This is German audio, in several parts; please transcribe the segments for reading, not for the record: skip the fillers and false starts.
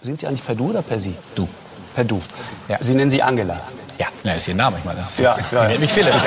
Sind Sie eigentlich per Du oder per Sie? Du. Per Du. Ja. Sie nennen Sie Angela. Ja, das ist Ihr Name, ich meine. Ja, Sie nennt mich Philipp.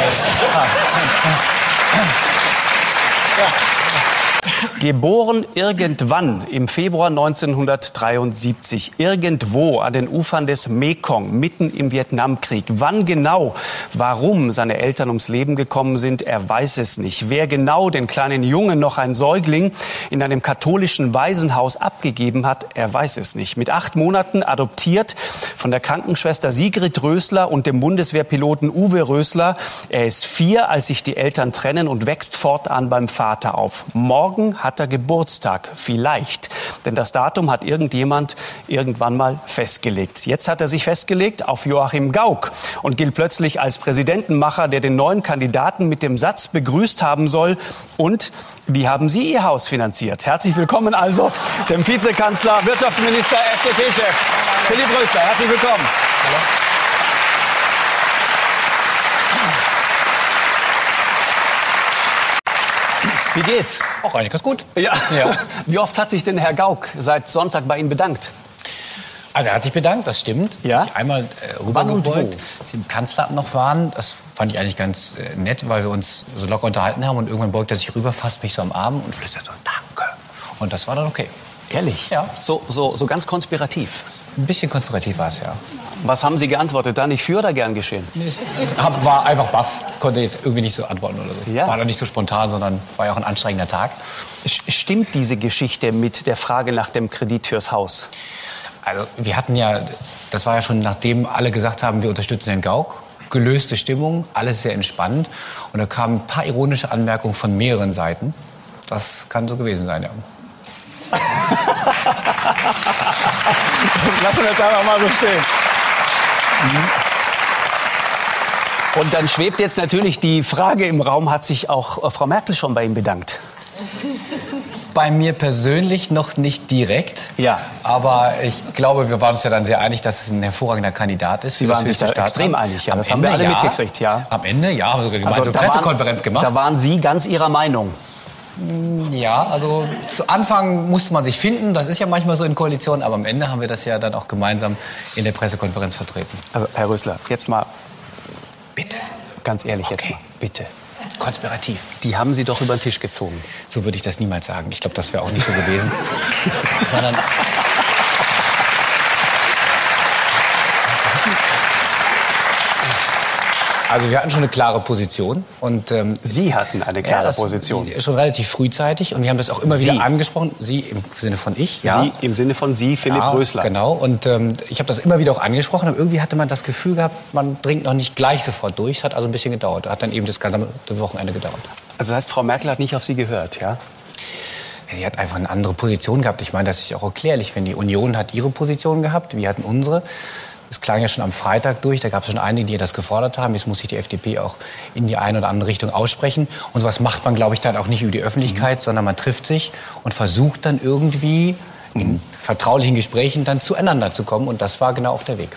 Geboren irgendwann im Februar 1973, irgendwo an den Ufern des Mekong, mitten im Vietnamkrieg. Wann genau, warum seine Eltern ums Leben gekommen sind, er weiß es nicht. Wer genau den kleinen Jungen, noch ein Säugling, in einem katholischen Waisenhaus abgegeben hat, er weiß es nicht. Mit 8 Monaten adoptiert von der Krankenschwester Sigrid Rösler und dem Bundeswehrpiloten Uwe Rösler. Er ist 4, als sich die Eltern trennen, und wächst fortan beim Vater auf. Morgen hat er Geburtstag, vielleicht. Denn das Datum hat irgendjemand irgendwann mal festgelegt. Jetzt hat er sich festgelegt auf Joachim Gauck und gilt plötzlich als Präsidentenmacher, der den neuen Kandidaten mit dem Satz begrüßt haben soll: Und wie haben Sie Ihr Haus finanziert? Herzlich willkommen also dem Vizekanzler, Wirtschaftsminister, FDP-Chef Philipp Rösler. Herzlich willkommen. Hallo. Wie geht's? Auch eigentlich ganz gut. Ja. Wie oft hat sich denn Herr Gauck seit Sonntag bei Ihnen bedankt? Also er hat sich bedankt, das stimmt. Ja? Hat sich einmal rübergebeugt, als Sie im Kanzleramt noch waren. Das fand ich eigentlich ganz nett, weil wir uns so locker unterhalten haben. Und irgendwann beugt er sich rüber, fasst mich so am Arm und flüstert so: Danke. Und das war dann okay. Ehrlich? Ja. So ganz konspirativ? Ein bisschen konspirativ war es, ja. Was haben Sie geantwortet? Da nicht für oder gern geschehen? War einfach baff, konnte jetzt irgendwie nicht so antworten oder so. Ja. War doch nicht so spontan, sondern war ja auch ein anstrengender Tag. Stimmt diese Geschichte mit der Frage nach dem Kredit fürs Haus? Also wir hatten ja, das war ja schon nachdem alle gesagt haben, wir unterstützen den Gauck, gelöste Stimmung, alles sehr entspannt. Und da kamen ein paar ironische Anmerkungen von mehreren Seiten. Das kann so gewesen sein, ja. Lassen wir jetzt einfach mal so stehen. Und dann schwebt jetzt natürlich die Frage im Raum: Hat sich auch Frau Merkel schon bei Ihnen bedankt? Bei mir persönlich noch nicht direkt. Ja. Aber ich glaube, wir waren uns ja dann sehr einig, dass es ein hervorragender Kandidat ist. Sie waren sich da extrem einig, ja. Das haben wir alle mitgekriegt, ja. Am Ende, ja, haben wir gemeinsam eine Pressekonferenz gemacht. Da waren Sie ganz Ihrer Meinung. Ja, also zu Anfang musste man sich finden, das ist ja manchmal so in Koalitionen, aber am Ende haben wir das ja dann auch gemeinsam in der Pressekonferenz vertreten. Also, Herr Rösler, jetzt mal, Bitte. ganz ehrlich, jetzt mal, bitte. Konspirativ. Die haben Sie doch über den Tisch gezogen. So würde ich das niemals sagen. Ich glaube, das wäre auch nicht so gewesen. Sondern also wir hatten schon eine klare Position. Und, Sie hatten eine klare Position. Schon relativ frühzeitig. Und wir haben das auch immer Sie. wieder angesprochen. Sie im Sinne von ich. Ja. Sie im Sinne von Sie, Philipp Rösler. Genau. Und ich habe das immer wieder auch angesprochen. Aber irgendwie hatte man das Gefühl gehabt, man dringt noch nicht gleich sofort durch. Es hat also ein bisschen gedauert. Hat dann eben das gesamte Wochenende gedauert. Also das heißt, Frau Merkel hat nicht auf Sie gehört, ja? Sie hat einfach eine andere Position gehabt. Ich meine, das ist auch erklärlich. Wenn die Union hat ihre Position gehabt, wir hatten unsere. Es klang ja schon am Freitag durch, da gab es schon einige, die das gefordert haben. Jetzt muss sich die FDP auch in die eine oder andere Richtung aussprechen. Und sowas macht man, glaube ich, dann auch nicht über die Öffentlichkeit, sondern man trifft sich und versucht dann irgendwie in vertraulichen Gesprächen dann zueinander zu kommen. Und das war genau auf der Weg.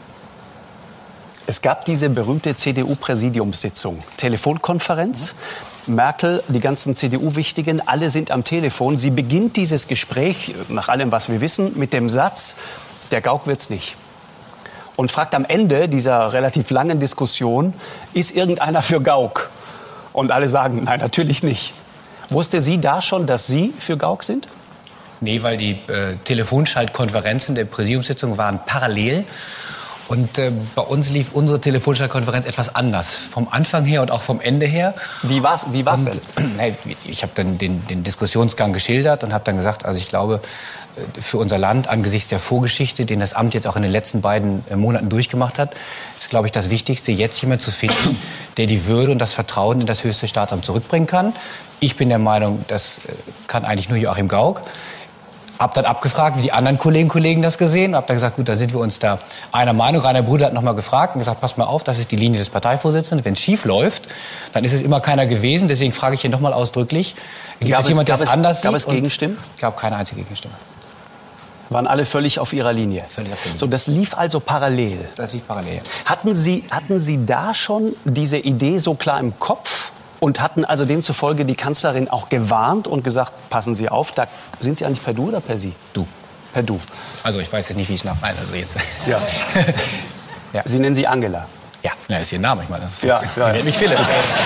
Es gab diese berühmte CDU-Präsidiumssitzung, Telefonkonferenz. Merkel, die ganzen CDU-Wichtigen, alle sind am Telefon. Sie beginnt dieses Gespräch, nach allem, was wir wissen, mit dem Satz: Der Gauck wird's nicht. Und fragt am Ende dieser relativ langen Diskussion: Ist irgendeiner für Gauck? Und alle sagen: Nein, natürlich nicht. Wusste sie da schon, dass Sie für Gauck sind? Nee, weil die Telefonschaltkonferenzen der Präsidiumssitzung waren parallel. Und bei uns lief unsere Telefonschaltkonferenz etwas anders. Vom Anfang her und auch vom Ende her. Wie war's denn? Ich habe dann den Diskussionsgang geschildert und habe dann gesagt, also ich glaube, für unser Land angesichts der Vorgeschichte, den das Amt jetzt auch in den letzten beiden Monaten durchgemacht hat, ist, glaube ich, das Wichtigste, jetzt jemanden zu finden, der die Würde und das Vertrauen in das höchste Staatsamt zurückbringen kann. Ich bin der Meinung, das kann eigentlich nur Joachim Gauck. Hab dann abgefragt, wie die anderen Kollegen das gesehen. Hab dann gesagt, gut, da sind wir uns da einer Meinung. Rainer Brüder hat noch mal gefragt und gesagt, pass mal auf, das ist die Linie des Parteivorsitzenden. Wenn es schief läuft, dann ist es immer keiner gewesen. Deswegen frage ich hier noch mal ausdrücklich, gibt es jemand, der es anders sieht? Gab es Gegenstimmen? Ich glaube, keine einzige Gegenstimme. Waren alle völlig auf Ihrer Linie? Völlig auf der Linie. So, das lief also parallel. Das lief parallel. Hatten Sie da schon diese Idee so klar im Kopf? Und hatten also demzufolge die Kanzlerin auch gewarnt und gesagt, passen Sie auf, da sind Sie eigentlich per Du oder per Sie? Du. Per Du. Also ich weiß jetzt nicht, wie ich es nachmeine. Also jetzt. Ja. Ja. Sie nennen sie Angela. Ja, das ist ihr Name. Ich meine, das Ja, Sie ja. nennt mich Philipp.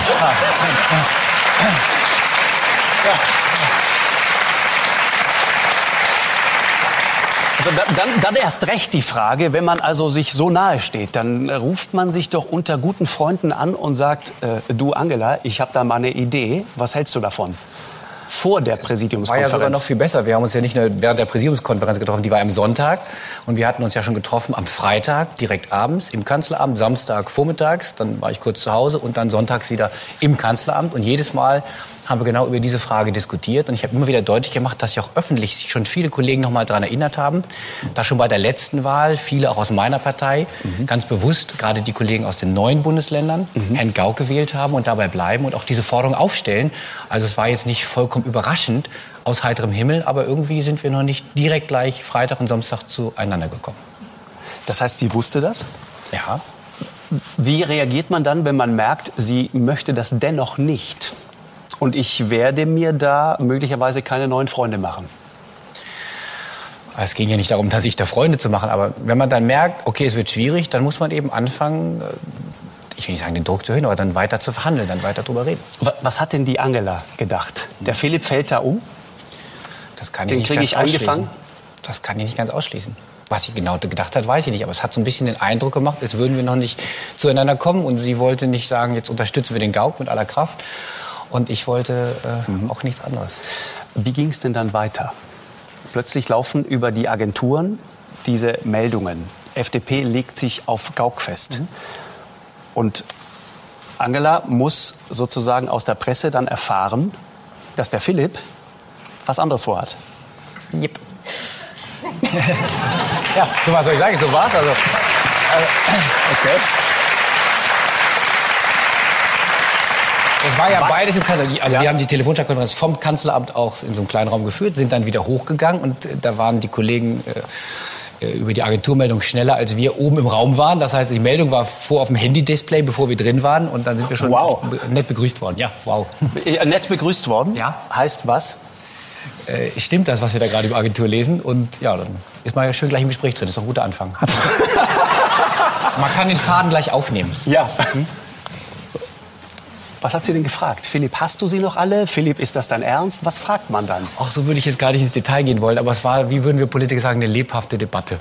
Also dann erst recht die Frage, wenn man also sich so nahe steht, dann ruft man sich doch unter guten Freunden an und sagt, du Angela, ich habe da mal eine Idee, was hältst du davon? Vor der War Präsidiumskonferenz. ja sogar noch viel besser. Wir haben uns ja nicht nur während der Präsidiumskonferenz getroffen, die war am Sonntag. Und wir hatten uns ja schon getroffen am Freitag, direkt abends im Kanzleramt, Samstag vormittags. Dann war ich kurz zu Hause und dann sonntags wieder im Kanzleramt. Und jedes Mal haben wir genau über diese Frage diskutiert. Und ich habe immer wieder deutlich gemacht, dass sich auch öffentlich sich schon viele Kollegen noch mal daran erinnert haben, dass schon bei der letzten Wahl viele auch aus meiner Partei ganz bewusst, gerade die Kollegen aus den neuen Bundesländern, Herrn Gauck gewählt haben und dabei bleiben und auch diese Forderung aufstellen. Also es war jetzt nicht vollkommen überraschend aus heiterem Himmel, aber irgendwie sind wir noch nicht direkt gleich Freitag und Samstag zueinander gekommen. Das heißt, sie wusste das? Ja. Wie reagiert man dann, wenn man merkt, sie möchte das dennoch nicht? Und ich werde mir da möglicherweise keine neuen Freunde machen. Es ging ja nicht darum, dass ich da Freunde zu machen, aber wenn man dann merkt, okay, es wird schwierig, dann muss man eben anfangen, ich will nicht sagen, den Druck zu erhöhen, aber dann weiter zu verhandeln, dann weiter drüber reden. Was hat denn die Angela gedacht? Der Philipp fällt da um? Das kann Den ich kriege nicht ich ganz eingefangen? ausschließen. Das kann ich nicht ganz ausschließen. Was sie genau gedacht hat, weiß ich nicht. Aber es hat so ein bisschen den Eindruck gemacht, als würden wir noch nicht zueinander kommen. Und sie wollte nicht sagen, jetzt unterstützen wir den Gauck mit aller Kraft. Und ich wollte auch nichts anderes. Wie ging es denn dann weiter? Plötzlich laufen über die Agenturen diese Meldungen. FDP legt sich auf Gauck fest. Und Angela muss sozusagen aus der Presse dann erfahren, dass der Philipp was anderes vorhat. Yep. Ja, so was soll ich sagen? So war's. Also, Okay. es war ja Was? beides im Kanzleramt. Also Ja. wir haben die Telefonkonferenz vom Kanzleramt auch in so einem kleinen Raum geführt, sind dann wieder hochgegangen und da waren die Kollegen über die Agenturmeldung schneller, als wir oben im Raum waren. Das heißt, die Meldung war vor auf dem Handy-Display, bevor wir drin waren und dann sind wir schon Wow. nett begrüßt worden. Ja, wow. Nett begrüßt worden? Ja. Heißt was? Stimmt das, was wir da gerade über Agentur lesen? Und ja, dann ist man ja schön gleich im Gespräch drin. Das ist doch ein guter Anfang. Man kann den Faden gleich aufnehmen. Ja. So. Was hat sie denn gefragt? Philipp, hast du sie noch alle? Philipp, ist das dein Ernst? Was fragt man dann? Ach, so würde ich jetzt gar nicht ins Detail gehen wollen, aber es war, wie würden wir Politiker sagen, eine lebhafte Debatte.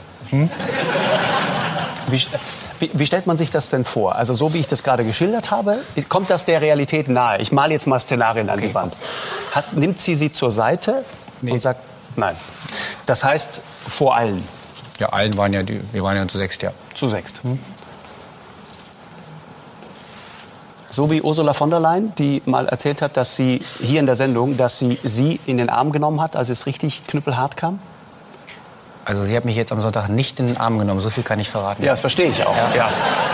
Wie stellt man sich das denn vor? Also so wie ich das gerade geschildert habe, kommt das der Realität nahe? Ich male jetzt mal Szenarien an die Wand. Nimmt sie zur Seite und sagt, nein. Das heißt, vor allen. Ja, allen waren ja, wir waren ja zu sechst, ja. Zu sechst. So wie Ursula von der Leyen, die mal erzählt hat, dass sie hier in der Sendung, dass sie in den Arm genommen hat, als es richtig knüppelhart kam? Also sie hat mich jetzt am Sonntag nicht in den Arm genommen, so viel kann ich verraten. Ja, das verstehe ich auch. Ja.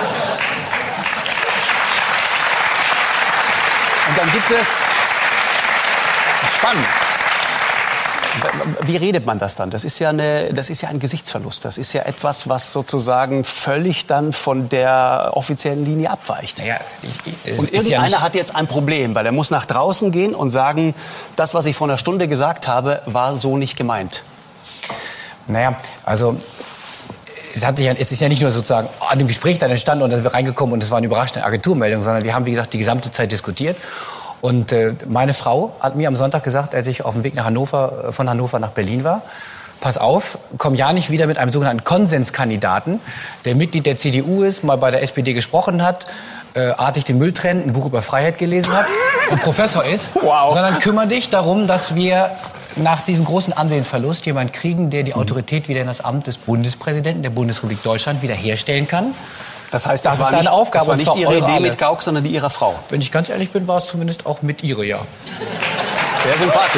Und dann gibt es... Spannend. Wie redet man das dann? Das ist ja ein Gesichtsverlust. Das ist ja etwas, was sozusagen völlig dann von der offiziellen Linie abweicht. Naja, Und irgendeiner hat jetzt ein Problem, weil er muss nach draußen gehen und sagen, das, was ich vor einer Stunde gesagt habe, war so nicht gemeint. Naja, also es ist ja nicht nur sozusagen an dem Gespräch dann entstanden und dann sind wir reingekommen und es war eine überraschende Agenturmeldung, sondern wir haben, wie gesagt, die gesamte Zeit diskutiert. Und meine Frau hat mir am Sonntag gesagt, als ich auf dem Weg nach Hannover, von Hannover nach Berlin war, pass auf, komm ja nicht wieder mit einem sogenannten Konsenskandidaten, der Mitglied der CDU ist, mal bei der SPD gesprochen hat, artig den Müll trennt, ein Buch über Freiheit gelesen hat und Professor ist, sondern kümmere dich darum, dass wir nach diesem großen Ansehensverlust jemanden kriegen, der die Autorität wieder in das Amt des Bundespräsidenten der Bundesrepublik Deutschland wiederherstellen kann. Das heißt, das ist deine Aufgabe. Das war nicht und zwar Ihre Idee alle. mit Gauck, sondern die Ihrer Frau. Wenn ich ganz ehrlich bin, war es zumindest auch mit Ihrer, ja. Sehr sympathisch.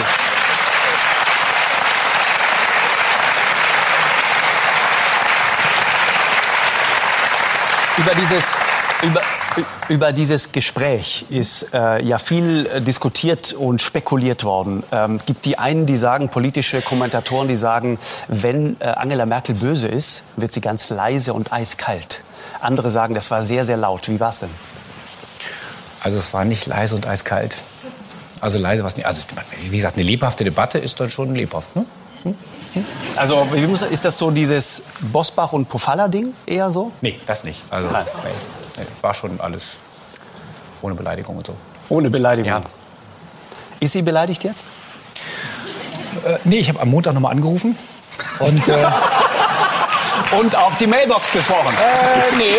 Über dieses Gespräch ist ja viel diskutiert und spekuliert worden. Gibt die einen, die sagen, politische Kommentatoren, die sagen, wenn Angela Merkel böse ist, wird sie ganz leise und eiskalt. Andere sagen, das war sehr, sehr laut. Wie war es denn? Also es war nicht leise und eiskalt. Also leise war es nicht. Also wie gesagt, eine lebhafte Debatte ist dann schon lebhaft. Ne? Also ist das so dieses Bosbach- und Pofalla-Ding eher so? Nee, das nicht. Also, nee, war schon alles ohne Beleidigung und so. Ohne Beleidigung? Ja. Ist sie beleidigt jetzt? Nee, ich habe am Montag nochmal angerufen. Und, und auf die Mailbox gesprochen? Nee,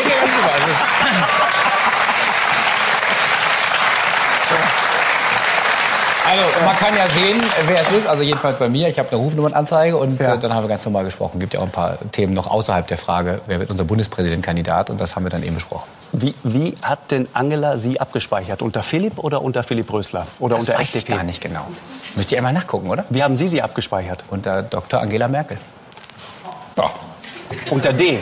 Also, man kann ja sehen, wer es ist. Also jedenfalls bei mir. Ich habe eine Rufnummernanzeige und dann haben wir ganz normal gesprochen. Gibt ja auch ein paar Themen noch außerhalb der Frage, wer wird unser Bundespräsidentkandidat? Und das haben wir dann eben besprochen. Wie hat denn Angela Sie abgespeichert? Unter Philipp oder unter Philipp Rösler? Oder Das unter weiß FDP? ich gar nicht genau. Müsst ihr einmal nachgucken, oder? Wie haben Sie abgespeichert? Unter Dr. Angela Merkel. Ja. Unter D?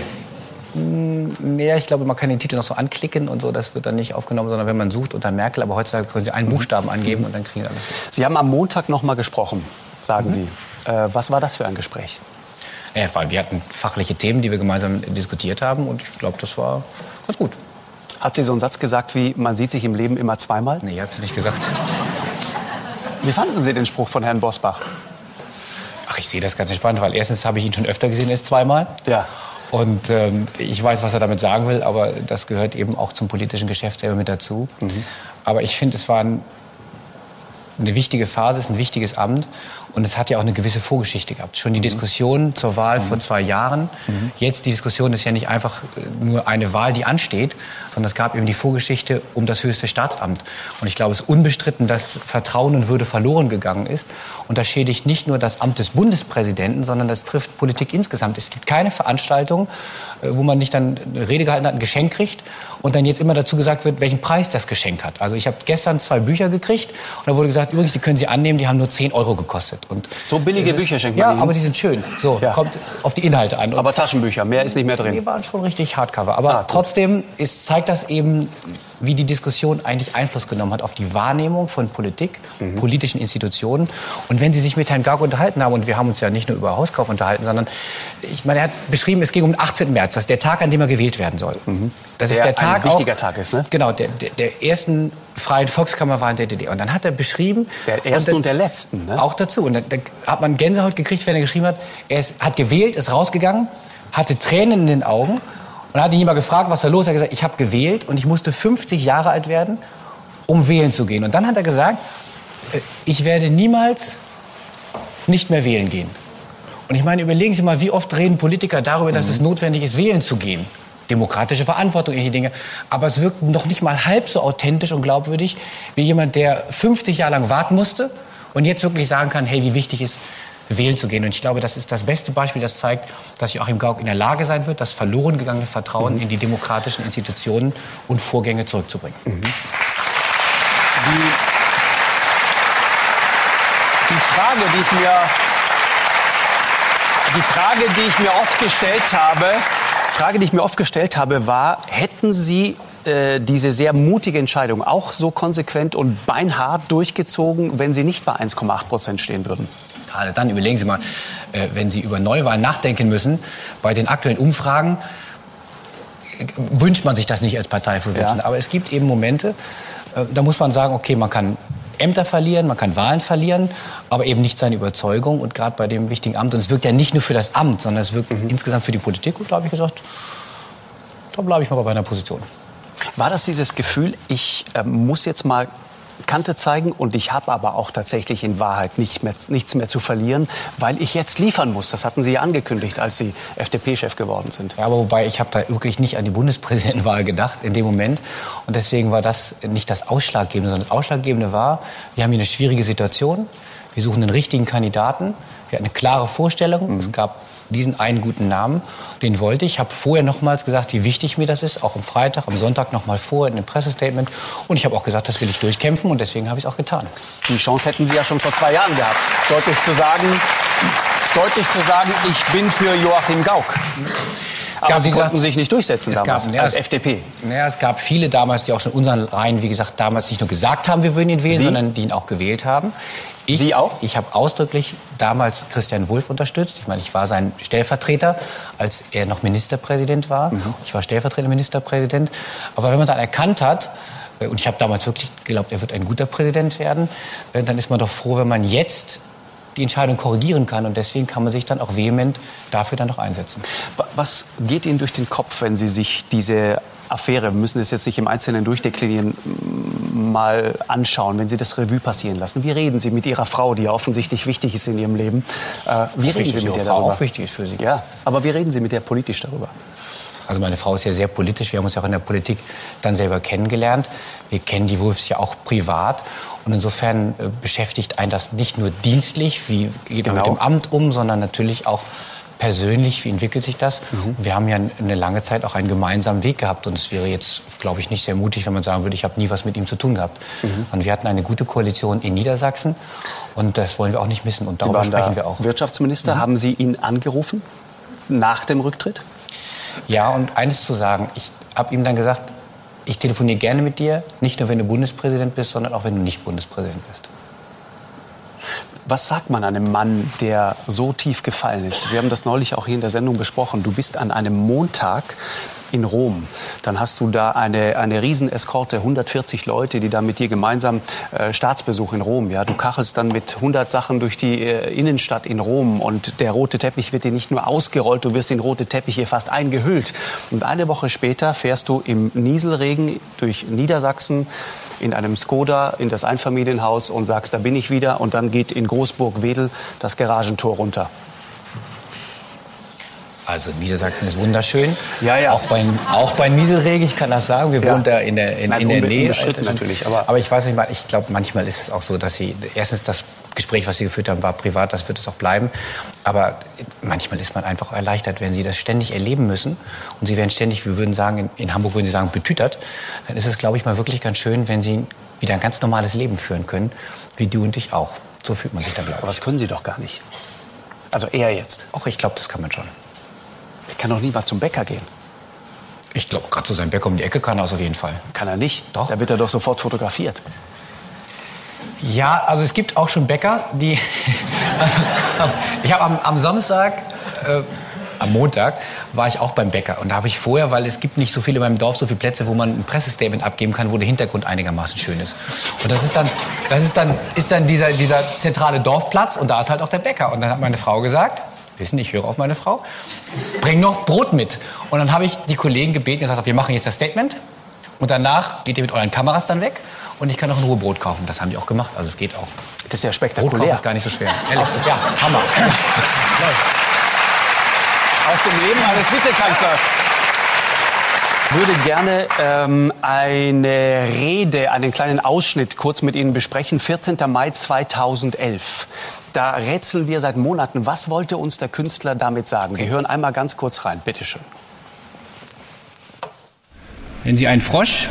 Ja, ich glaube, man kann den Titel noch so anklicken und so. Das wird dann nicht aufgenommen, sondern wenn man sucht unter Merkel. Aber heutzutage können Sie einen Buchstaben angeben und dann kriegen Sie alles. Sie haben am Montag noch mal gesprochen, sagen Sie. Was war das für ein Gespräch? Ja, wir hatten fachliche Themen, die wir gemeinsam diskutiert haben. Und ich glaube, das war ganz gut. Hat sie so einen Satz gesagt wie, man sieht sich im Leben immer zweimal? Nee, hat sie nicht gesagt. Wie fanden Sie den Spruch von Herrn Bosbach? Ach, ich sehe das ganz entspannt, weil erstens habe ich ihn schon öfter gesehen als zweimal. Ja. Und ich weiß, was er damit sagen will, aber das gehört eben auch zum politischen Geschäft selber mit dazu. Aber ich finde, es war eine wichtige Phase, es ist ein wichtiges Amt. Und es hat ja auch eine gewisse Vorgeschichte gehabt. Schon die Diskussion zur Wahl vor 2 Jahren. Jetzt die Diskussion ist ja nicht einfach nur eine Wahl, die ansteht, sondern es gab eben die Vorgeschichte um das höchste Staatsamt. Und ich glaube, es ist unbestritten, dass Vertrauen und Würde verloren gegangen ist. Und das schädigt nicht nur das Amt des Bundespräsidenten, sondern das trifft Politik insgesamt. Es gibt keine Veranstaltung, wo man nicht dann eine Rede gehalten hat, ein Geschenk kriegt und dann jetzt immer dazu gesagt wird, welchen Preis das Geschenk hat. Also ich habe gestern 2 Bücher gekriegt und da wurde gesagt, übrigens, die können Sie annehmen, die haben nur 10 € gekostet. Und so billige Bücher schenkt man Ja, Ihnen? aber die sind schön. So, kommt auf die Inhalte an. Und aber Taschenbücher, mehr ist nicht mehr drin? die waren schon richtig Hardcover. Aber trotzdem zeigt das eben, wie die Diskussion eigentlich Einfluss genommen hat auf die Wahrnehmung von Politik, politischen Institutionen. Und wenn Sie sich mit Herrn Gauck unterhalten haben, und wir haben uns ja nicht nur über Hauskauf unterhalten, sondern ich meine, er hat beschrieben, es ging um den 18. März, das ist der Tag, an dem er gewählt werden soll. Das ist der Tag, ein wichtiger Tag ist, ne? Genau, der ersten freien Volkskammerwahl in der DDR. Und dann hat er beschrieben... Der ersten und der letzten, ne? Auch dazu. Und da hat man Gänsehaut gekriegt, wenn er geschrieben hat, hat gewählt, ist rausgegangen, hatte Tränen in den Augen und hat ihn jemand gefragt, was da los ist. Er hat gesagt, ich habe gewählt und ich musste 50 Jahre alt werden, um wählen zu gehen. Und dann hat er gesagt, ich werde niemals nicht mehr wählen gehen. Und ich meine, überlegen Sie mal, wie oft reden Politiker darüber, dass es notwendig ist, wählen zu gehen. Demokratische Verantwortung, ähnliche Dinge. Aber es wirkt noch nicht mal halb so authentisch und glaubwürdig wie jemand, der 50 Jahre lang warten musste und jetzt wirklich sagen kann, hey, wie wichtig ist, wählen zu gehen. Und ich glaube, das ist das beste Beispiel, das zeigt, dass Joachim Gauck in der Lage sein wird, das verloren gegangene Vertrauen in die demokratischen Institutionen und Vorgänge zurückzubringen. Die Frage, die ich mir oft gestellt habe, war, hätten Sie diese sehr mutige Entscheidung auch so konsequent und beinhart durchgezogen, wenn Sie nicht bei 1,8% stehen würden? Gerade dann, überlegen Sie mal, wenn Sie über Neuwahlen nachdenken müssen, bei den aktuellen Umfragen wünscht man sich das nicht als Parteivorsitzender. Aber es gibt eben Momente, da muss man sagen, okay, man kann Ämter verlieren, man kann Wahlen verlieren, aber eben nicht seine Überzeugung. Und gerade bei dem wichtigen Amt, und es wirkt ja nicht nur für das Amt, sondern es wirkt insgesamt für die Politik. Und da habe ich gesagt, da bleibe ich mal bei meiner Position. War das dieses Gefühl, ich muss jetzt mal Kante zeigen und ich habe aber auch tatsächlich in Wahrheit nichts mehr zu verlieren, weil ich jetzt liefern muss? Das hatten Sie ja angekündigt, als Sie FDP-Chef geworden sind. Ja, aber wobei, ich habe da wirklich nicht an die Bundespräsidentenwahl gedacht in dem Moment. Und deswegen war das nicht das Ausschlaggebende, sondern das Ausschlaggebende war, wir haben hier eine schwierige Situation. Wir suchen einen richtigen Kandidaten. Wir hatten eine klare Vorstellung. Es gab diesen einen guten Namen, den wollte ich. Ich habe vorher nochmals gesagt, wie wichtig mir das ist, auch am Freitag, am Sonntag nochmal vor in einem Pressestatement. Und ich habe auch gesagt, das will ich durchkämpfen und deswegen habe ich es auch getan. Die Chance hätten Sie ja schon vor 2 Jahren gehabt, deutlich zu sagen, ich bin für Joachim Gauck. Aber Sie konnten sich nicht durchsetzen damals als FDP. Naja, es gab viele damals, die auch schon in unseren Reihen, wie gesagt, damals nicht nur gesagt haben, wir würden ihn wählen, sondern die ihn auch gewählt haben. Sie auch? Ich habe ausdrücklich damals Christian Wulff unterstützt. Ich meine, ich war sein Stellvertreter, als er noch Ministerpräsident war. Ich war stellvertretender Ministerpräsident. Aber wenn man dann erkannt hat, und ich habe damals wirklich geglaubt, er wird ein guter Präsident werden, dann ist man doch froh, wenn man jetzt die Entscheidung korrigieren kann. Und deswegen kann man sich dann auch vehement dafür dann noch einsetzen. Was geht Ihnen durch den Kopf, wenn Sie sich diese Affäre, wir müssen das jetzt nicht im Einzelnen durchdeklinieren, mal anschauen, wenn Sie das Revue passieren lassen? Wie reden Sie mit Ihrer Frau, die ja offensichtlich wichtig ist in Ihrem Leben? Wie reden Sie mit der darüber? Auch wichtig ist für Sie. Ja, aber wie reden Sie mit der politisch darüber? Also meine Frau ist ja sehr politisch. Wir haben uns ja auch in der Politik dann selber kennengelernt. Wir kennen die Wolfs ja auch privat. Und insofern beschäftigt einen das nicht nur dienstlich, wie geht man mit dem Amt um, sondern natürlich auch persönlich, wie entwickelt sich das? Wir haben ja eine lange Zeit auch einen gemeinsamen Weg gehabt. Und es wäre jetzt, glaube ich, nicht sehr mutig, wenn man sagen würde, ich habe nie was mit ihm zu tun gehabt. Und wir hatten eine gute Koalition in Niedersachsen. Und das wollen wir auch nicht missen. Und darüber sprechen wir auch. Wirtschaftsminister, haben Sie ihn angerufen nach dem Rücktritt? Ja, und eines zu sagen, ich habe ihm dann gesagt, ich telefoniere gerne mit dir, nicht nur wenn du Bundespräsident bist, sondern auch wenn du nicht Bundespräsident bist. Was sagt man einem Mann, der so tief gefallen ist? Wir haben das neulich auch hier in der Sendung besprochen. Du bist an einem Montag in Rom. Dann hast du da eine Rieseneskorte, 140 Leute, die da mit dir gemeinsam Staatsbesuch in Rom. Ja, du kachelst dann mit 100 Sachen durch die Innenstadt in Rom und der rote Teppich wird dir nicht nur ausgerollt, du wirst in rote Teppiche fast eingehüllt. Und eine Woche später fährst du im Nieselregen durch Niedersachsen in einem Skoda in das Einfamilienhaus und sagst, da bin ich wieder. Und dann geht in Großburg-Wedel das Garagentor runter. Also Niedersachsen ist wunderschön. Ja, ja. Auch bei Nieselregen, ich kann das sagen. Wir wohnen da in der Nähe. Natürlich, aber ich weiß nicht mal, ich glaube, manchmal ist es auch so, dass Sie, erstens das Gespräch, was Sie geführt haben, war privat, das wird es auch bleiben. Aber manchmal ist man einfach erleichtert, wenn Sie das ständig erleben müssen. Und Sie werden ständig, wir würden sagen, in Hamburg würden Sie sagen, betütert. Dann ist es, glaube ich, mal wirklich ganz schön, wenn Sie wieder ein ganz normales Leben führen können, wie du und ich auch. So fühlt man sich dann, glaube ich. Aber das können Sie doch gar nicht. Also er jetzt. Auch ich glaube, das kann man schon. Er kann doch nie mal zum Bäcker gehen. Ich glaube, gerade zu seinem Bäcker um die Ecke kann er es auf jeden Fall. Kann er nicht? Doch. Da wird er doch sofort fotografiert. Ja, also es gibt auch schon Bäcker, die... Also, ich habe am Samstag, am Montag, war ich auch beim Bäcker. Und da habe ich vorher, weil es gibt nicht so viele in meinem Dorf, so viele Plätze, wo man ein Pressestatement abgeben kann, wo der Hintergrund einigermaßen schön ist. Und das ist dann dieser zentrale Dorfplatz und da ist halt auch der Bäcker. Und dann hat meine Frau gesagt... Wissen, ich höre auf meine Frau. Bring noch Brot mit. Und dann habe ich die Kollegen gebeten und gesagt, wir machen jetzt das Statement. Und danach geht ihr mit euren Kameras dann weg. Und ich kann noch in Ruhe Brot kaufen. Das haben die auch gemacht. Also es geht auch. Das ist ja spektakulär. Brot kaufen ist gar nicht so schwer. Ehrlich. Ja, Hammer. Aus dem Leben eines Vizekanzlers. Ich würde gerne eine Rede, einen kleinen Ausschnitt kurz mit Ihnen besprechen. 14. Mai 2011. Da rätseln wir seit Monaten. Was wollte uns der Künstler damit sagen? Wir hören einmal ganz kurz rein. Bitte schön. Wenn Sie einen Frosch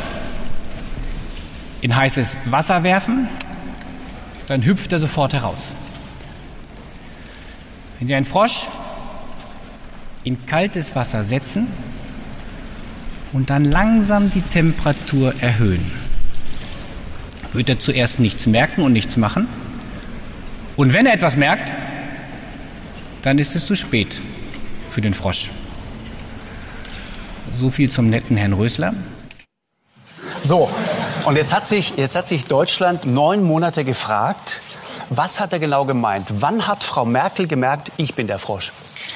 in heißes Wasser werfen, dann hüpft er sofort heraus. Wenn Sie einen Frosch in kaltes Wasser setzen und dann langsam die Temperatur erhöhen, wird er zuerst nichts merken und nichts machen. Und wenn er etwas merkt, dann ist es zu spät für den Frosch. So viel zum netten Herrn Rösler. So, und jetzt hat sich Deutschland 9 Monate gefragt, was hat er genau gemeint? Wann hat Frau Merkel gemerkt, ich bin der Frosch?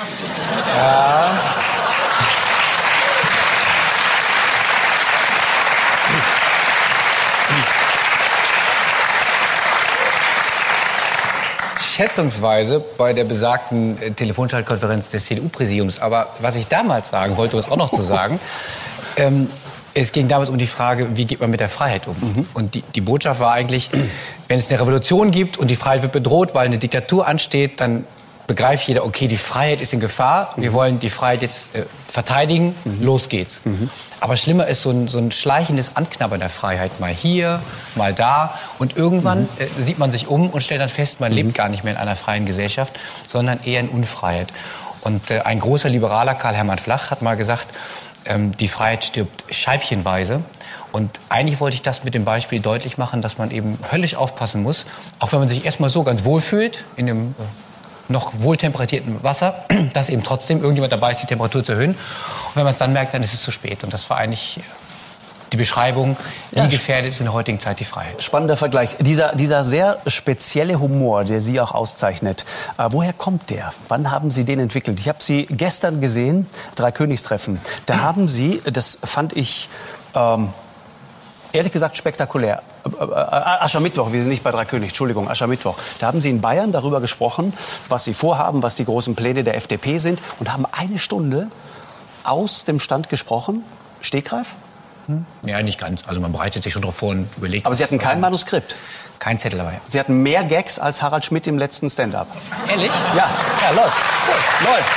Schätzungsweise bei der besagten Telefonschaltkonferenz des CDU-Präsidiums. Aber was ich damals sagen wollte, um es auch noch zu sagen, es ging damals um die Frage, wie geht man mit der Freiheit um? Und die Botschaft war eigentlich, wenn es eine Revolution gibt und die Freiheit wird bedroht, weil eine Diktatur ansteht, dann begreift jeder, okay, die Freiheit ist in Gefahr, wir wollen die Freiheit jetzt verteidigen, los geht's. Aber schlimmer ist so ein schleichendes Anknabbern der Freiheit, mal hier, mal da. Und irgendwann sieht man sich um und stellt dann fest, man lebt gar nicht mehr in einer freien Gesellschaft, sondern eher in Unfreiheit. Und ein großer Liberaler, Karl-Hermann Flach, hat mal gesagt, die Freiheit stirbt scheibchenweise. Und eigentlich wollte ich das mit dem Beispiel deutlich machen, dass man eben höllisch aufpassen muss, auch wenn man sich erstmal so ganz wohl fühlt, in dem noch wohltemperatierten Wasser, dass eben trotzdem irgendjemand dabei ist, die Temperatur zu erhöhen. Und wenn man es dann merkt, dann ist es zu spät. Und das war eigentlich die Beschreibung, wie gefährdet ist in der heutigen Zeit die Freiheit. Spannender Vergleich. Dieser sehr spezielle Humor, der Sie auch auszeichnet, woher kommt der? Wann haben Sie den entwickelt? Ich habe Sie gestern gesehen, Dreikönigstreffen. Da haben Sie, das fand ich ehrlich gesagt spektakulär. Aschermittwoch, wir sind nicht bei Dreikönig, Entschuldigung, Aschermittwoch. Da haben Sie in Bayern darüber gesprochen, was Sie vorhaben, was die großen Pläne der FDP sind und haben eine Stunde aus dem Stand gesprochen. Stegreif? Ja, nicht ganz. Also man bereitet sich schon darauf vor und überlegt. Aber Sie hatten kein Manuskript? Kein Zettel dabei. Sie hatten mehr Gags als Harald Schmidt im letzten Stand-up. Ehrlich? Ja. Ja, läuft. Cool. Läuft.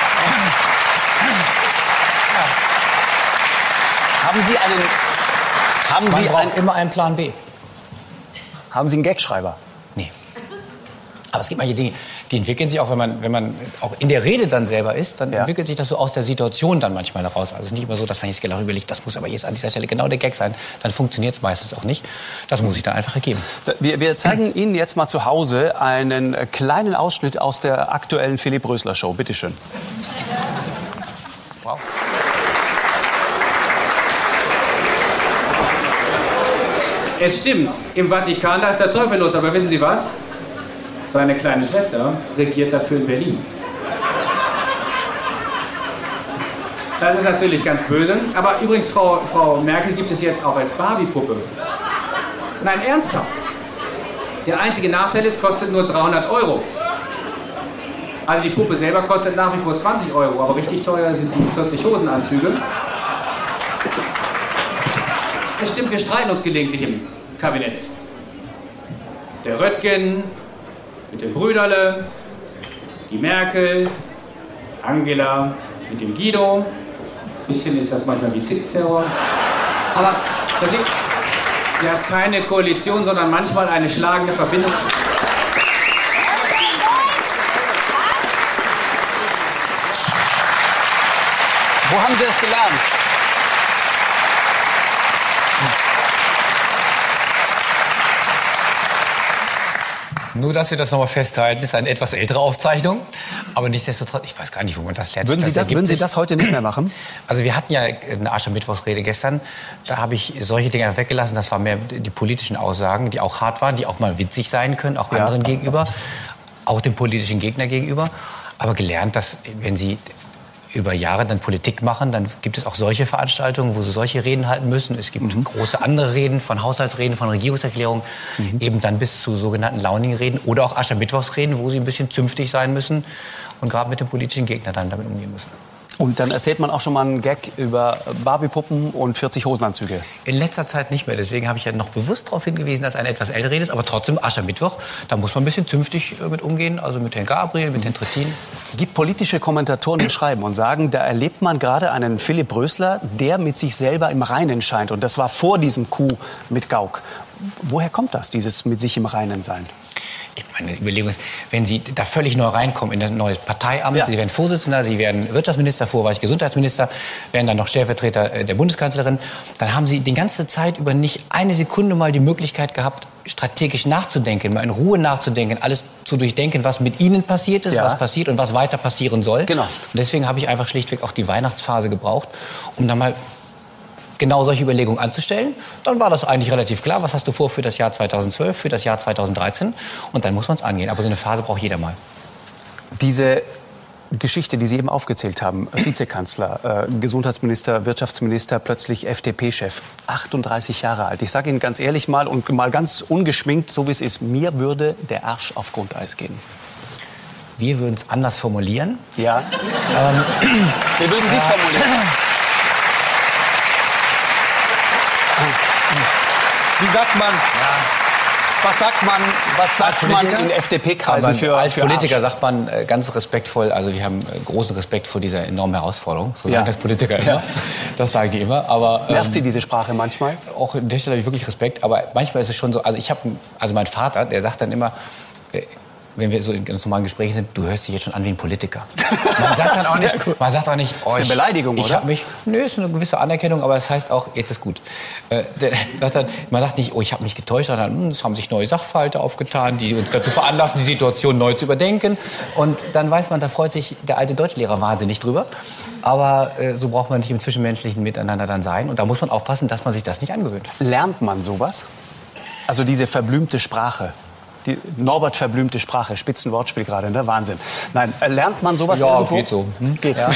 Man braucht immer einen Plan B. Haben Sie einen Gagschreiber? Nee. Aber es gibt manche Dinge, die entwickeln sich auch, wenn man auch in der Rede dann selber ist, dann entwickelt sich das so aus der Situation dann manchmal heraus. Also es ist nicht immer so, dass man jetzt genau überlegt, das muss aber jetzt an dieser Stelle genau der Gag sein. Dann funktioniert es meistens auch nicht. Das muss ich dann einfach ergeben. Wir zeigen Ihnen jetzt mal zu Hause einen kleinen Ausschnitt aus der aktuellen Philipp Rösler Show. Bitte schön. Wow. Es stimmt, im Vatikan, da ist der Teufel los. Aber wissen Sie was? Seine kleine Schwester regiert dafür in Berlin. Das ist natürlich ganz böse. Aber übrigens, Frau Merkel gibt es jetzt auch als Barbie-Puppe. Nein, ernsthaft. Der einzige Nachteil ist, kostet nur 300 €. Also die Puppe selber kostet nach wie vor 20 €. Aber richtig teuer sind die 40 Hosenanzüge. Es stimmt, wir streiten uns gelegentlich im Kabinett. Der Röttgen mit dem Brüderle, die Merkel, Angela mit dem Guido. Ein bisschen ist das manchmal wie Zickterror. Aber das ist keine Koalition, sondern manchmal eine schlagende Verbindung. Wo haben Sie das gelernt? Nur, dass wir das nochmal festhalten, ist eine etwas ältere Aufzeichnung. Aber nichtsdestotrotz, ich weiß gar nicht, wo man das lernt. Würden Sie das heute nicht mehr machen? Also wir hatten ja eine Aschermittwochsrede gestern. Da habe ich solche Dinge weggelassen. Das waren mehr die politischen Aussagen, die auch hart waren, die auch mal witzig sein können, auch anderen gegenüber, auch dem politischen Gegner gegenüber. Aber gelernt, dass wenn Sie über Jahre dann Politik machen, dann gibt es auch solche Veranstaltungen, wo sie solche Reden halten müssen. Es gibt große andere Reden, von Haushaltsreden, von Regierungserklärungen, eben dann bis zu sogenannten launigen Reden oder auch Aschermittwochsreden, wo sie ein bisschen zünftig sein müssen und gerade mit dem politischen Gegner dann damit umgehen müssen. Und dann erzählt man auch schon mal einen Gag über Barbie-Puppen und 40 Hosenanzüge. In letzter Zeit nicht mehr. Deswegen habe ich ja noch bewusst darauf hingewiesen, dass eine etwas ältere Rede ist. Aber trotzdem Aschermittwoch, da muss man ein bisschen zünftig mit umgehen. Also mit Herrn Gabriel, mit Herrn Trittin. Gibt politische Kommentatoren, die schreiben und sagen, da erlebt man gerade einen Philipp Rösler, der mit sich selber im Reinen scheint. Und das war vor diesem Coup mit Gauck. Woher kommt das, dieses mit sich im Reinen sein? Meine Überlegung ist, wenn Sie da völlig neu reinkommen in das neue Parteiamt, Sie werden Vorsitzender, Sie werden Wirtschaftsminister, vorher war ich Gesundheitsminister, werden dann noch Stellvertreter der Bundeskanzlerin, dann haben Sie die ganze Zeit über nicht eine Sekunde mal die Möglichkeit gehabt, strategisch nachzudenken, mal in Ruhe nachzudenken, alles zu durchdenken, was mit Ihnen passiert ist, was passiert und was weiter passieren soll. Genau. Und deswegen habe ich einfach schlichtweg auch die Weihnachtsphase gebraucht, um dann mal genau solche Überlegungen anzustellen. Dann war das eigentlich relativ klar. Was hast du vor für das Jahr 2012, für das Jahr 2013? Und dann muss man es angehen. Aber so eine Phase braucht jeder mal. Diese Geschichte, die Sie eben aufgezählt haben, Vizekanzler, Gesundheitsminister, Wirtschaftsminister, plötzlich FDP-Chef, 38 Jahre alt. Ich sage Ihnen ganz ehrlich mal und mal ganz ungeschminkt, so wie es ist, mir würde der Arsch auf Grundeis gehen. Wir würden es anders formulieren. Ja. Wie würden Sie es formulieren? Wie sagt man? Was sagt man in FDP-Kreisen für als Politiker Arsch? sagt man ganz respektvoll, also wir haben großen Respekt vor dieser enormen Herausforderung. So sagen das Politiker immer. Ja. Das sagen die immer. Aber nervt Sie diese Sprache manchmal? Auch an der Stelle habe ich wirklich Respekt. Aber manchmal ist es schon so, also mein Vater, der sagt dann immer, wenn wir so in ganz normalen Gesprächen sind, du hörst dich jetzt schon an wie ein Politiker. Man sagt dann auch nicht, oh, ist eine Beleidigung, ich oder? habe mich, nö, ist eine gewisse Anerkennung, aber es heißt auch, jetzt ist gut. Man sagt nicht, oh, ich habe mich getäuscht, sondern es haben sich neue Sachverhalte aufgetan, die uns dazu veranlassen, die Situation neu zu überdenken. Und dann weiß man, da freut sich der alte Deutschlehrer wahnsinnig drüber. Aber so braucht man nicht im zwischenmenschlichen Miteinander dann sein. Und da muss man aufpassen, dass man sich das nicht angewöhnt. Lernt man sowas? Also diese verblümte Sprache. Die Norbert verblümte Sprache, Spitzenwortspiel gerade, ne? Wahnsinn. Nein, lernt man sowas irgendwo? Ja, geht so. Geht. Ja. Aber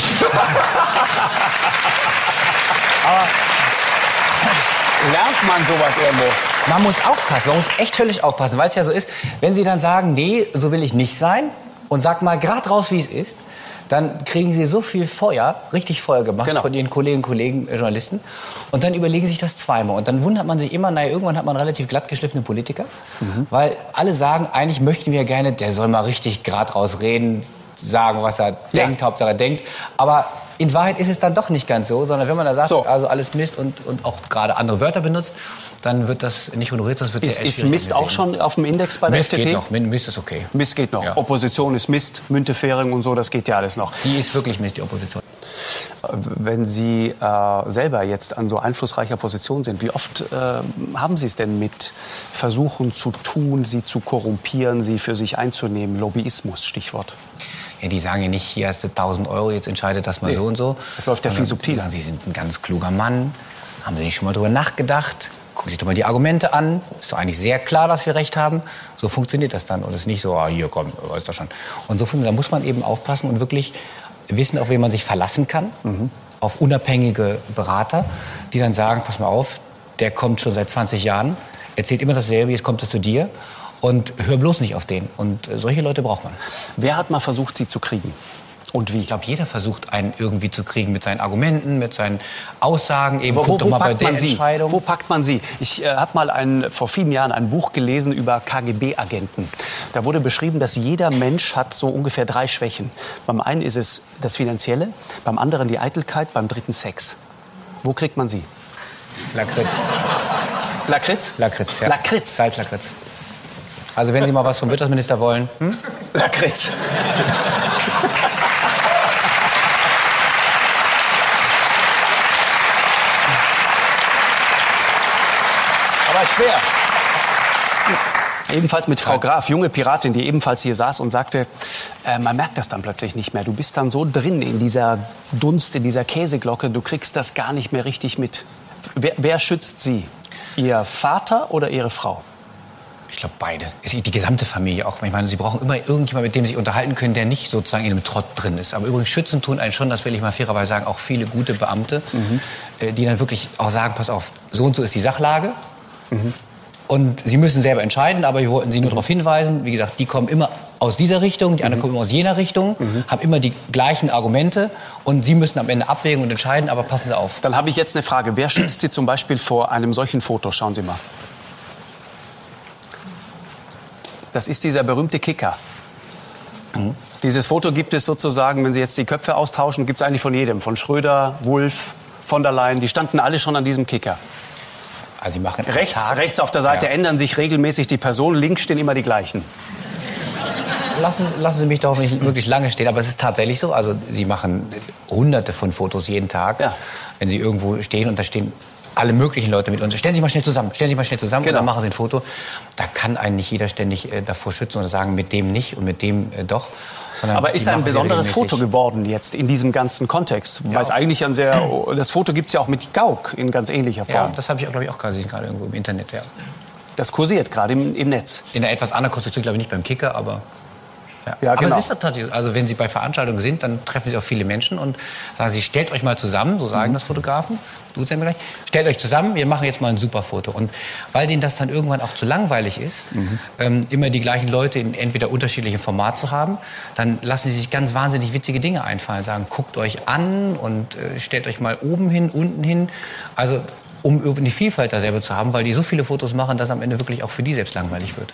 lernt man sowas irgendwo? Man muss aufpassen, man muss echt höllisch aufpassen, weil es ja so ist, wenn Sie dann sagen, nee, so will ich nicht sein und sag mal gerade raus, wie es ist, dann kriegen Sie so viel Feuer, richtig Feuer gemacht von Ihren Kolleginnen und Kollegen, Journalisten. Und dann überlegen Sie sich das zweimal. Und dann wundert man sich immer, naja, irgendwann hat man relativ glatt geschliffene Politiker. Weil alle sagen, eigentlich möchten wir gerne, der soll mal richtig gerade raus reden, sagen, was er denkt, Hauptsache er denkt. Aber in Wahrheit ist es dann doch nicht ganz so, sondern wenn man da sagt, also alles Mist und auch gerade andere Wörter benutzt, dann wird das nicht honoriert, das wird sehr Ist Mist auch schon auf dem Index bei der Mist FDP? Geht noch, Mist ist okay. Mist geht noch. Ja. Opposition ist Mist, Müntefering und so, das geht ja alles noch. Die ist wirklich Mist, die Opposition. Wenn Sie selber jetzt an so einflussreicher Position sind, wie oft haben Sie es denn mit Versuchen zu tun, Sie zu korrumpieren, Sie für sich einzunehmen? Lobbyismus, Stichwort. Ja, die sagen ja nicht, hier hast du 1.000 €, jetzt entscheidet das mal so und so. Das läuft ja viel subtiler. Sie sind ein ganz kluger Mann. Haben Sie nicht schon mal drüber nachgedacht? Gucken Sie sich doch mal die Argumente an. Ist doch eigentlich sehr klar, dass wir recht haben. So funktioniert das dann. Und es ist nicht so, hier, komm, ist das schon. Und so da muss man eben aufpassen und wirklich wissen, auf wen man sich verlassen kann. Auf unabhängige Berater, die dann sagen, pass mal auf, der kommt schon seit 20 Jahren, erzählt immer dasselbe, jetzt kommt er zu dir. Und hör bloß nicht auf den. Und solche Leute braucht man. Wer hat mal versucht, Sie zu kriegen? Und wie? Ich glaube, jeder versucht, einen irgendwie zu kriegen mit seinen Argumenten, mit seinen Aussagen. Eben, guck doch mal bei der Entscheidung. Wo packt man Sie? Ich habe mal vor vielen Jahren ein Buch gelesen über KGB-Agenten. Da wurde beschrieben, dass jeder Mensch hat so ungefähr 3 Schwächen. Beim einen ist es das Finanzielle, beim anderen die Eitelkeit, beim dritten Sex. Wo kriegt man Sie? Lakritz. Lakritz? Lakritz, ja. Lakritz. Salzlakritz. Also wenn Sie mal was vom Wirtschaftsminister wollen. Lakritz. Aber schwer. Ebenfalls mit Frau Graf, junge Piratin, die ebenfalls hier saß und sagte, man merkt das dann plötzlich nicht mehr. Du bist dann so drin in dieser Dunst, in dieser Käseglocke, du kriegst das gar nicht mehr richtig mit. Wer schützt Sie? Ihr Vater oder Ihre Frau? Ich glaube, beide. Die gesamte Familie auch. Ich meine, Sie brauchen immer irgendjemanden, mit dem Sie sich unterhalten können, der nicht sozusagen in einem Trott drin ist. Aber übrigens, schützen tun einen schon, das will ich mal fairerweise sagen, auch viele gute Beamte, die dann wirklich auch sagen, pass auf, so und so ist die Sachlage. Und Sie müssen selber entscheiden, aber wir wollten Sie nur darauf hinweisen, wie gesagt, die kommen immer aus dieser Richtung, die anderen kommen immer aus jener Richtung, haben immer die gleichen Argumente und Sie müssen am Ende abwägen und entscheiden, aber passen Sie auf. Dann habe ich jetzt eine Frage. Wer schützt Sie zum Beispiel vor einem solchen Foto? Schauen Sie mal. Das ist dieser berühmte Kicker. Dieses Foto gibt es sozusagen, wenn Sie jetzt die Köpfe austauschen, gibt es eigentlich von jedem. Von Schröder, Wulff, von der Leyen, die standen alle schon an diesem Kicker. Also Sie machen rechts auf der Seite ändern sich regelmäßig die Personen, links stehen immer die gleichen. Lassen Sie mich doch nicht möglichst lange stehen, aber es ist tatsächlich so. Also Sie machen Hunderte von Fotos jeden Tag, wenn Sie irgendwo stehen und da stehen alle möglichen Leute mit uns. Stellen Sie mal schnell zusammen, und dann machen Sie ein Foto. Da kann einen nicht jeder ständig davor schützen oder sagen, mit dem nicht und mit dem doch. Aber ist ein besonderes Foto geworden jetzt in diesem ganzen Kontext? Weil es eigentlich das Foto gibt es ja auch mit Gauck in ganz ähnlicher Form. Ja, das habe ich, glaube ich, auch gerade irgendwo im Internet. Ja. Das kursiert gerade im Netz. In einer etwas anderen Konstruktion, glaube ich, nicht beim Kicker, aber... Ja, aber genau. es ist tatsächlich, also wenn Sie bei Veranstaltungen sind, dann treffen Sie auch viele Menschen und sagen Sie, stellt euch mal zusammen, so sagen das Fotografen, du sehen wir gleich, stellt euch zusammen, wir machen jetzt mal ein super Foto. Und weil denen das dann irgendwann auch zu langweilig ist, immer die gleichen Leute in entweder unterschiedlichem Format zu haben, dann lassen sie sich ganz wahnsinnig witzige Dinge einfallen, sagen, guckt euch an und stellt euch mal oben hin, unten hin, also um die Vielfalt da selber zu haben, weil die so viele Fotos machen, dass am Ende wirklich auch für die selbst langweilig wird.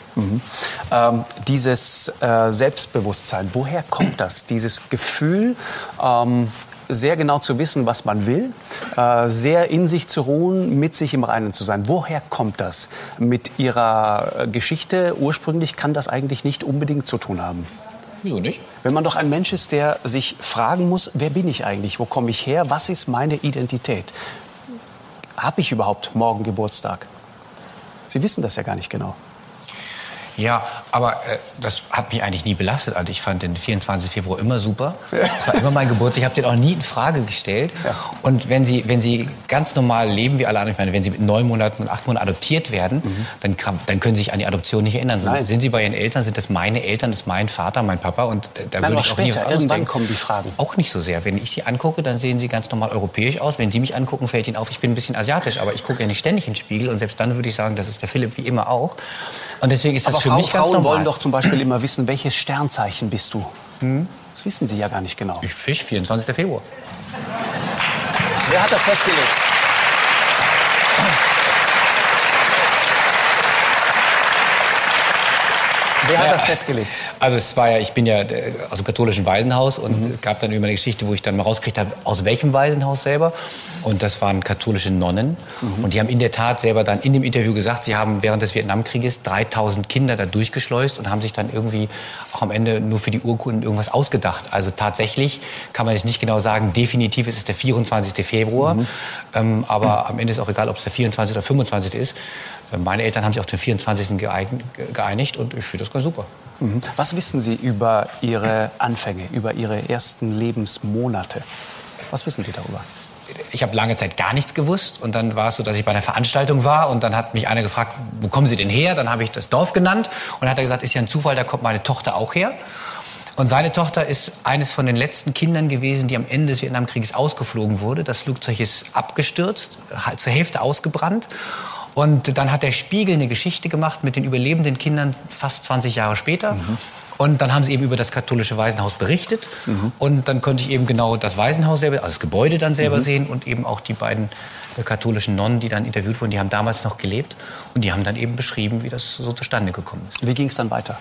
Dieses Selbstbewusstsein, woher kommt das? Dieses Gefühl, sehr genau zu wissen, was man will, sehr in sich zu ruhen, mit sich im Reinen zu sein. Woher kommt das? Mit Ihrer Geschichte ursprünglich kann das eigentlich nicht unbedingt zu tun haben. Wieso nicht? Wenn man doch ein Mensch ist, der sich fragen muss, wer bin ich eigentlich, wo komme ich her, was ist meine Identität? Habe ich überhaupt morgen Geburtstag? Sie wissen das ja gar nicht genau. Ja, aber das hat mich eigentlich nie belastet. Also ich fand den 24. Februar immer super. Das war immer mein Geburtstag. Ich habe den auch nie in Frage gestellt. Ja. Und wenn Sie ganz normal leben wie alle anderen, ich meine, wenn Sie mit 9 Monaten und 8 Monaten adoptiert werden, dann können Sie sich an die Adoption nicht erinnern. Sind Sie bei Ihren Eltern, sind das meine Eltern, das ist mein Vater, mein Papa. Und da würde ich auch nie was anderes irgendwann denken. Kommen die Fragen. Auch nicht so sehr. Wenn ich Sie angucke, dann sehen Sie ganz normal europäisch aus. Wenn Sie mich angucken, fällt Ihnen auf, ich bin ein bisschen asiatisch. Aber ich gucke ja nicht ständig in den Spiegel. Und selbst dann würde ich sagen, das ist der Philipp wie immer auch. Und deswegen ist das für mich ganz normal. Frauen wollen doch zum Beispiel immer wissen, welches Sternzeichen bist du? Das wissen sie ja gar nicht genau. Ich Fisch, 24. Februar. Wer hat das festgelegt? Wer hat das festgelegt? Also es war ja, ich bin ja aus dem katholischen Waisenhaus und es gab dann immer eine Geschichte, wo ich dann mal rausgekriegt habe, aus welchem Waisenhaus selber. Und das waren katholische Nonnen. Und die haben in der Tat selber dann in dem Interview gesagt, sie haben während des Vietnamkrieges 3000 Kinder da durchgeschleust und haben sich dann irgendwie auch am Ende nur für die Urkunden irgendwas ausgedacht. Also tatsächlich kann man jetzt nicht genau sagen, definitiv ist es der 24. Februar. Aber am Ende ist auch egal, ob es der 24. oder 25. ist. Meine Eltern haben sich auf den 24. geeinigt und ich finde das ganz super. Was wissen Sie über Ihre Anfänge, über Ihre ersten Lebensmonate? Was wissen Sie darüber? Ich habe lange Zeit gar nichts gewusst und dann war es so, dass ich bei einer Veranstaltung war und dann hat mich einer gefragt, wo kommen Sie denn her? Dann habe ich das Dorf genannt und dann hat er gesagt, ist ja ein Zufall, da kommt meine Tochter auch her. Und seine Tochter ist eines von den letzten Kindern gewesen, die am Ende des Vietnamkrieges ausgeflogen wurde. Das Flugzeug ist abgestürzt, zur Hälfte ausgebrannt. Und dann hat der Spiegel eine Geschichte gemacht mit den überlebenden Kindern fast 20 Jahre später. Und dann haben sie eben über das katholische Waisenhaus berichtet. Und dann konnte ich eben genau das Waisenhaus selber, also das Gebäude dann selber sehen und eben auch die beiden katholischen Nonnen, die dann interviewt wurden, die haben damals noch gelebt. Und die haben dann eben beschrieben, wie das so zustande gekommen ist. Wie ging es dann weiter?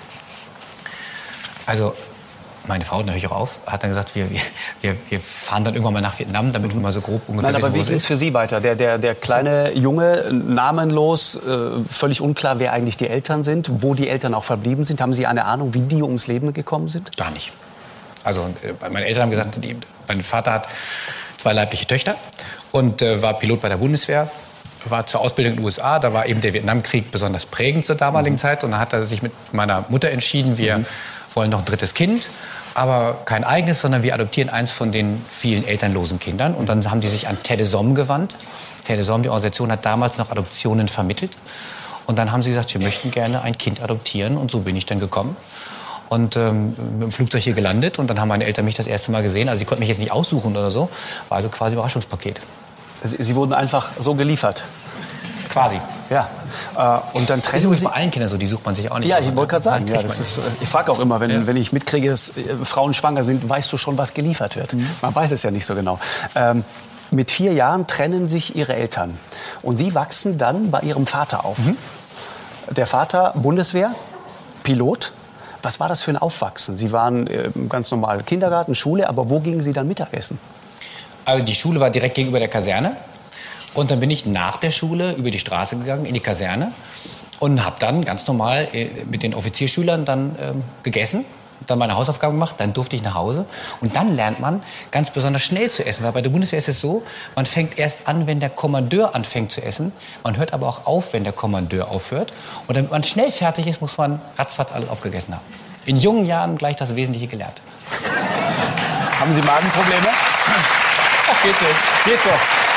Also meine Frau natürlich auch auf, hat dann gesagt, wir fahren dann irgendwann mal nach Vietnam, damit wir mal so grob ungefähr wissen, aber wie ging es für Sie weiter? Der kleine Junge, namenlos, völlig unklar, wer eigentlich die Eltern sind, wo die Eltern auch verblieben sind. Haben Sie eine Ahnung, wie die ums Leben gekommen sind? Gar nicht. Also meine Eltern haben gesagt, mein Vater hat 2 leibliche Töchter und war Pilot bei der Bundeswehr. War zur Ausbildung in den USA, da war eben der Vietnamkrieg besonders prägend zur damaligen Zeit. Und dann hat er sich mit meiner Mutter entschieden, wir wollen noch ein 3. Kind, aber kein eigenes, sondern wir adoptieren eins von den vielen elternlosen Kindern. Und dann haben die sich an Telesom gewandt. Telesom, die Organisation, hat damals noch Adoptionen vermittelt. Und dann haben sie gesagt, wir möchten gerne ein Kind adoptieren. Und so bin ich dann gekommen. Und mit dem Flugzeug hier gelandet. Und dann haben meine Eltern mich das erste Mal gesehen. Also sie konnten mich jetzt nicht aussuchen oder so. War also quasi Überraschungspaket. Sie wurden einfach so geliefert? Quasi. Ja. Und dann trennen Sie... Das ist bei allen Kindern so, die sucht man sich auch nicht. Ja, ich wollte gerade sagen. Ja, ich frage auch immer, wenn ich mitkriege, dass Frauen schwanger sind, weißt du schon, was geliefert wird? Man weiß es ja nicht so genau. Mit 4 Jahren trennen sich Ihre Eltern. Und Sie wachsen dann bei Ihrem Vater auf. Der Vater Bundeswehr, Pilot. Was war das für ein Aufwachsen? Sie waren ganz normal Kindergarten, Schule, aber wo gingen Sie dann Mittagessen? Also die Schule war direkt gegenüber der Kaserne. Und dann bin ich nach der Schule über die Straße gegangen in die Kaserne und habe dann ganz normal mit den Offizierschülern dann gegessen, dann meine Hausaufgaben gemacht, dann durfte ich nach Hause. Und dann lernt man ganz besonders schnell zu essen, weil bei der Bundeswehr ist es so, man fängt erst an, wenn der Kommandeur anfängt zu essen. Man hört aber auch auf, wenn der Kommandeur aufhört. Und damit man schnell fertig ist, muss man ratzfatz alles aufgegessen haben. In jungen Jahren gleich das Wesentliche gelernt. Haben Sie Magenprobleme? Ach, geht so. Geht so.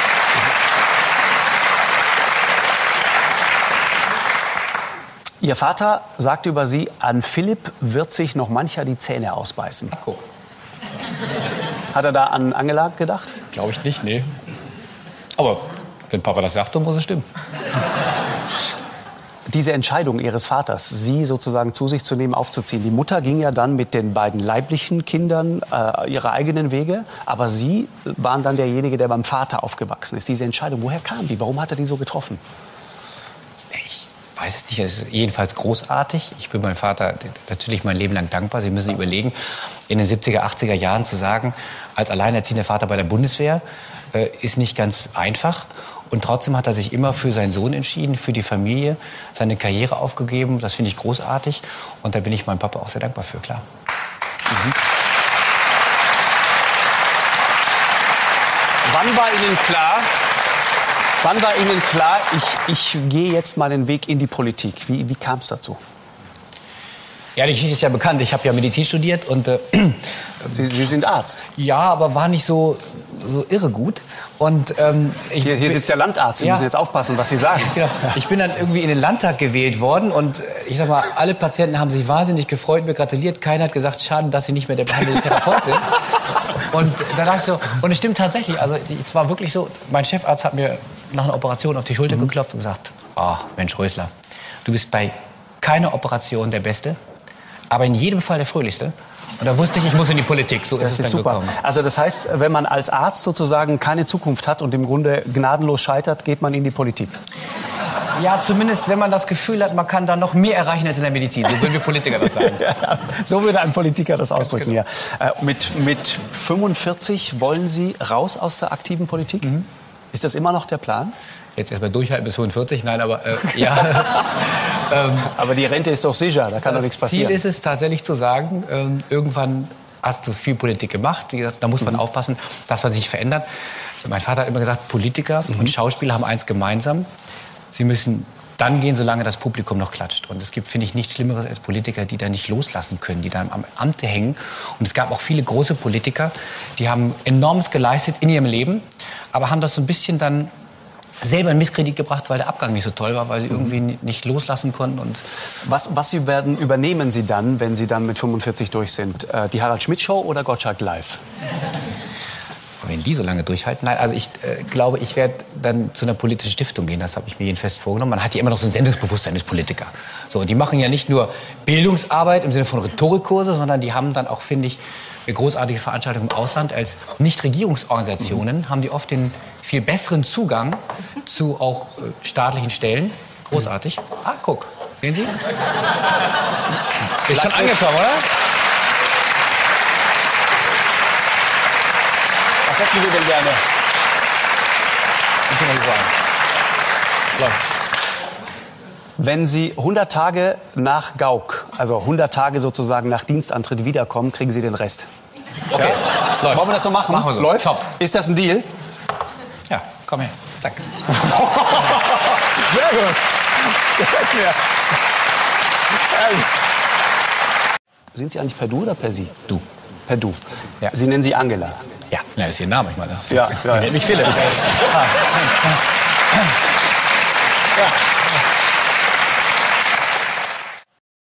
Ihr Vater sagte über Sie, an Philipp wird sich noch mancher die Zähne ausbeißen. Ach, guck. Hat er da an Angela gedacht? Glaube ich nicht, nee. Aber wenn Papa das sagt, dann muss es stimmen. Diese Entscheidung Ihres Vaters, Sie sozusagen zu sich zu nehmen, aufzuziehen. Die Mutter ging ja dann mit den beiden leiblichen Kindern ihre eigenen Wege. Aber Sie waren dann derjenige, der beim Vater aufgewachsen ist. Diese Entscheidung, woher kam die? Warum hat er die so getroffen? Ich weiß es nicht, es ist jedenfalls großartig. Ich bin meinem Vater natürlich mein Leben lang dankbar. Sie müssen sich überlegen, in den 70er, 80er Jahren zu sagen, als alleinerziehender Vater bei der Bundeswehr, ist nicht ganz einfach. Und trotzdem hat er sich immer für seinen Sohn entschieden, für die Familie, seine Karriere aufgegeben. Das finde ich großartig. Und da bin ich meinem Papa auch sehr dankbar für, klar. Mhm. Wann war Ihnen klar, ich gehe jetzt mal den Weg in die Politik? Wie kam es dazu? Ja, die Geschichte ist ja bekannt. Ich habe ja Medizin studiert und Sie sind Arzt. Ja, aber war nicht so irre gut. Und hier sitzt der Landarzt. Sie müssen jetzt aufpassen, was Sie sagen. Genau. Ich bin dann irgendwie in den Landtag gewählt worden und ich sag mal, alle Patienten haben sich wahnsinnig gefreut, mir gratuliert. Keiner hat gesagt, schade, dass Sie nicht mehr der behandelnde Therapeut sind. Und da dachte ich so, und es stimmt tatsächlich. Also es war wirklich so. Mein Chefarzt hat mir nach einer Operation auf die Schulter geklopft und gesagt: Oh, Mensch, Rösler, du bist bei keiner Operation der Beste, aber in jedem Fall der Fröhlichste. Und da wusste ich muss in die Politik. So ist es dann super gekommen. Also das heißt, wenn man als Arzt sozusagen keine Zukunft hat und im Grunde gnadenlos scheitert, geht man in die Politik. Ja, zumindest wenn man das Gefühl hat, man kann da noch mehr erreichen als in der Medizin. So würden wir Politiker das sagen. Ja, so würde ein Politiker das ausdrücken. Genau. Ja. Mit 45 wollen Sie raus aus der aktiven Politik? Mhm. Ist das immer noch der Plan? Jetzt erstmal durchhalten bis 45, nein, aber ja. Aber die Rente ist doch sicher, da kann doch nichts passieren. Ziel ist es tatsächlich zu sagen, irgendwann hast du viel Politik gemacht. Wie gesagt, da muss man aufpassen, dass man sich verändert. Mein Vater hat immer gesagt, Politiker und Schauspieler haben eins gemeinsam. Sie müssen dann gehen, solange das Publikum noch klatscht. Und es gibt, finde ich, nichts Schlimmeres als Politiker, die da nicht loslassen können, die dann am Amte hängen. Und es gab auch viele große Politiker, die haben Enormes geleistet in ihrem Leben, aber haben das so ein bisschen dann selber in Misskredit gebracht, weil der Abgang nicht so toll war, weil sie irgendwie nicht loslassen konnten. Und was übernehmen Sie dann, wenn Sie dann mit 45 durch sind? Die Harald-Schmidt-Show oder Gottschalk live? Wenn die so lange durchhalten? Nein, also ich glaube, ich werde dann zu einer politischen Stiftung gehen. Das habe ich mir jedenfalls vorgenommen. Man hat ja immer noch so ein Sendungsbewusstsein als Politiker. So, und die machen ja nicht nur Bildungsarbeit im Sinne von Rhetorikkurse, sondern die haben dann auch, finde ich, großartige Veranstaltungen im Ausland. Als Nichtregierungsorganisationen haben die oft den viel besseren Zugang zu auch staatlichen Stellen. Großartig. Ah, guck. Sehen Sie? Ist schon angekommen, oder? Was hätten Sie denn gerne? Wenn Sie 100 Tage nach Gauck, also 100 Tage sozusagen nach Dienstantritt wiederkommen, kriegen Sie den Rest. Okay, ja? Wollen wir das so machen? Machen wir so. Läuft? Top. Ist das ein Deal? Ja, komm her. Zack. Sehr gut. Gefällt mir. Sind Sie eigentlich per Du oder per Sie? Du. Per Du. Ja. Sie nennen Sie Angela. Ja, das ist Ihr Name, ich meine. Ja, Ich nenne mich Philipp. Ja.